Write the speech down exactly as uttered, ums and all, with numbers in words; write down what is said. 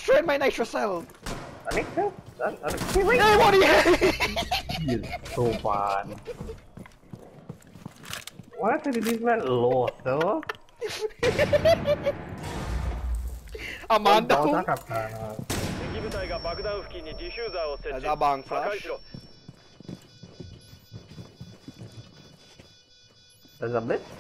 destroyed my nitro cell! I think so. I, I, I, Hey, what are you? He is so bad. Why did this man lost though? I'm on down. There's a bang flash. There's a blitz?